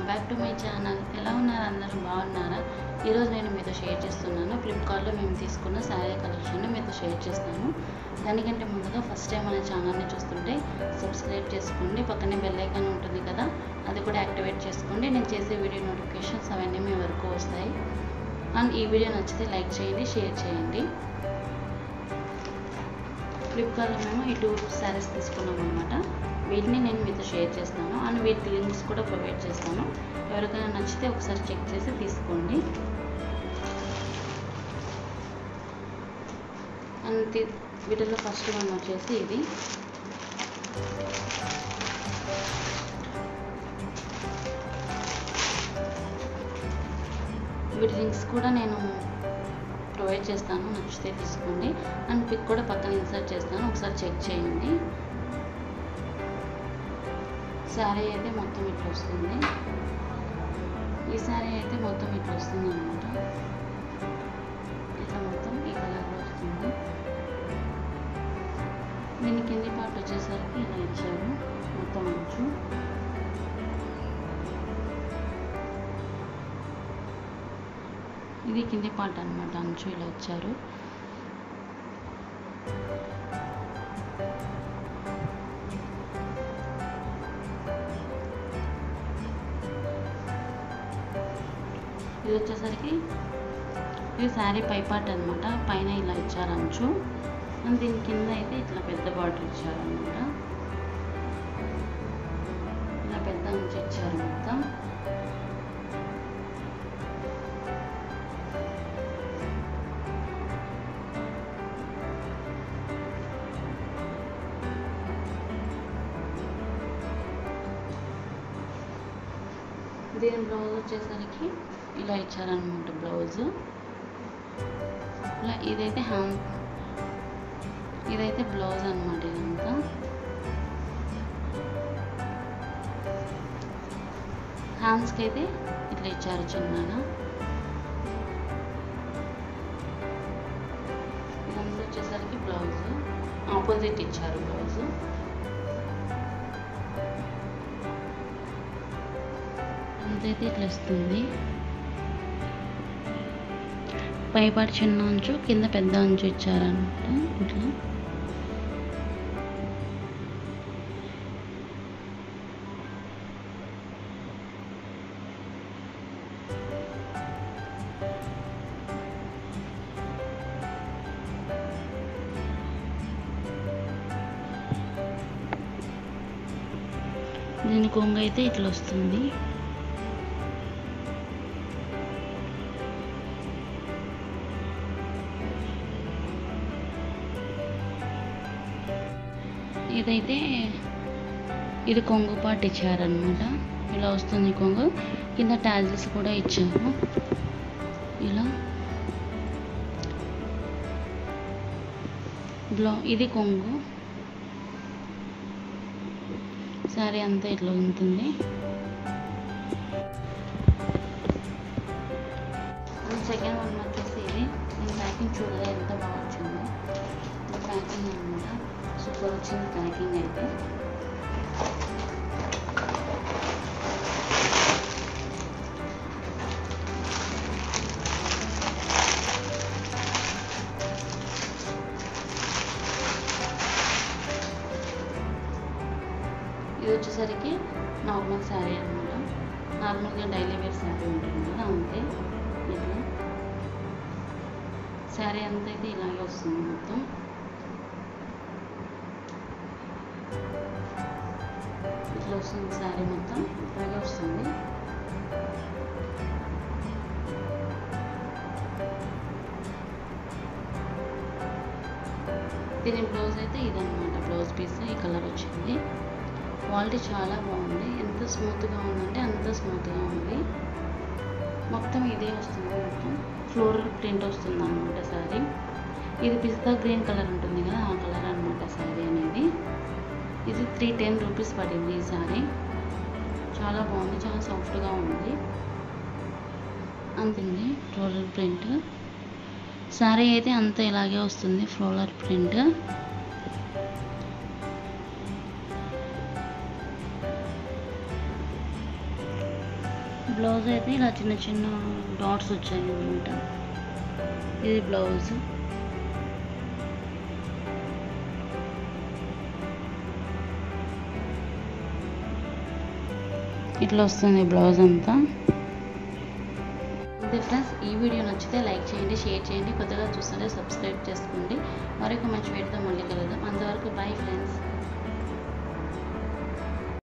Welcome back to my channel. ఎలా ఉన్నారు అందరూ? బాగున్నారా? ఈరోజు నేను మీతో షేర్ చేస్తున్నాను. ఫ్లిప్కార్ట్లో మేము తీసుకున్న శారీ కలెక్షన్ని మీతో షేర్ చేస్తాను. దానికంటే ముందుగా ఫస్ట్ టైం మన ఛానల్ని చూస్తుంటే సబ్స్క్రైబ్ చేసుకోండి. పక్కనే బెల్ ఐకాన్ ఉంటుంది కదా, అది కూడా యాక్టివేట్ చేసుకోండి. నేను చేసే వీడియో నోటిఫికేషన్స్ అవన్నీ మీ వరకు వస్తాయి. అండ్ ఈ వీడియో నచ్చితే లైక్ చేయండి, షేర్ చేయండి. ఫ్లిప్కార్ట్లో మేము ఈ 2 శారీస్ తీసుకున్నాం అనమాట. వీటిని నేను మీతో షేర్ చేస్తాను అండ్ వీటి లింక్స్ కూడా ప్రొవైడ్ చేస్తాను. ఎవరికైనా నచ్చితే ఒకసారి చెక్ చేసి తీసుకోండి. అండ్ వీటిలో ఫస్ట్ వన్ వచ్చేసి ఇది. వీటి లింక్స్ కూడా నేను ప్రొవైడ్ చేస్తాను, నచ్చితే తీసుకోండి. అండ్ పిక్ కూడా పక్కన ఇన్సర్ట్ చేస్తాను, ఒకసారి చెక్ చేయండి. శారీ అయితే మొత్తం ఇట్లా వస్తుంది. ఈ శారీ అయితే మొత్తం ఇట్లా వస్తుంది అనమాట. ఇట్లా మొత్తం ఈ కలర్లో వస్తుంది. దీని కింది పార్ట్ వచ్చేసరికి ఇలా ఇచ్చారు, మొత్తం అంచు. ఇది కింది పార్ట్ అనమాట, అంచు ఇలా ఇచ్చారు. ఇది వచ్చేసరికి ఇది శారీ పై పార్ట్ అనమాట. పైన ఇలా ఇచ్చారు అంచు. అండ్ దీని కింద అయితే ఇట్లా పెద్ద బార్డర్ ఇచ్చారనమాట. ఇలా పెద్ద అంచు ఇచ్చారు మొత్తం. దీని బ్లౌజ్ వచ్చేసరికి ఇలా ఇచ్చారనమాట బ్లౌజ్. ఇలా ఇదైతే బ్లౌజ్ అనమాట. ఇదంతా హ్యాండ్స్కి అయితే ఇట్లా ఇచ్చారు చిన్నగా. ఇదంతా వచ్చేసరికి బ్లౌజ్ ఆపోజిట్ ఇచ్చారు బ్లౌజ్. అంతైతే ఇట్లా వస్తుంది. పైపాటి చిన్న అంచు, కింద పెద్ద అంచు ఇచ్చారనమాట. ఇట్లా దీని కొంగు అయితే ఇట్లా వస్తుంది. ఇది కొంగు పార్ట్ ఇచ్చారనమాట. ఇలా వస్తుంది కొంగు. కింద టాజిల్స్ కూడా ఇచ్చారు. ఇలా ఇది కొంగు. శారీ అంతా ఇట్లా ఉంటుంది. సెకండ్ వన్ వచ్చేసి ఇది. నేను ప్యాకింగ్ చూడగా ఎంత బాగా వచ్చిందో. ప్యాకింగ్ అనమాట, సూపర్ వచ్చింది ప్యాకింగ్ అయితే. ఇది వచ్చేసరికి నార్మల్ శారీ అనమాట. నార్మల్గా డైలీ వేర్ శారీ ఉంటుంది కదా, అంతే. ఇట్లా శారీ అంతా అయితే ఇలాగే వస్తుంది మొత్తం. ఇట్లా వస్తుంది శారీ మొత్తం, ఇలాగే వస్తుంది. దీని బ్లౌజ్ అయితే ఇదన్నమాట. బ్లౌజ్ పీస్ ఈ కలర్ వచ్చింది. క్వాలిటీ చాలా బాగుంది. ఎంత స్మూత్గా ఉందంటే అంత స్మూత్గా ఉంది. మొత్తం ఇదే వస్తుంది, మొత్తం ఫ్లోరల్ ప్రింట్ వస్తుంది అనమాట శారీ. ఇది పిస్తా గ్రీన్ కలర్ ఉంటుంది కదా, ఆ కలర్ అనమాట శారీ అనేది. ఇది 310 రూపీస్ పడింది ఈ శారీ. చాలా బాగుంది, చాలా సాఫ్ట్గా ఉంది. అంతుంది ఫ్లోరల్ ప్రింట్. శారీ అయితే అంతా ఇలాగే వస్తుంది, ఫ్లోరల్ ప్రింట్. బ్లౌజ్ అయితే ఇలా చిన్న చిన్న డాట్స్ వచ్చాయి అన్నమాట. ఇది బ్లౌజ్. ఇట్లా వస్తుంది బ్లౌజ్ అంతా. అంతే ఫ్రెండ్స్, ఈ వీడియో నచ్చితే లైక్ చేయండి, షేర్ చేయండి, కొత్తగా చూస్తుంటే సబ్స్క్రైబ్ చేసుకోండి. మరొక మంచి వీడియోతో మళ్ళీ కలుద్దాం. అంతవరకు బాయ్ ఫ్రెండ్స్.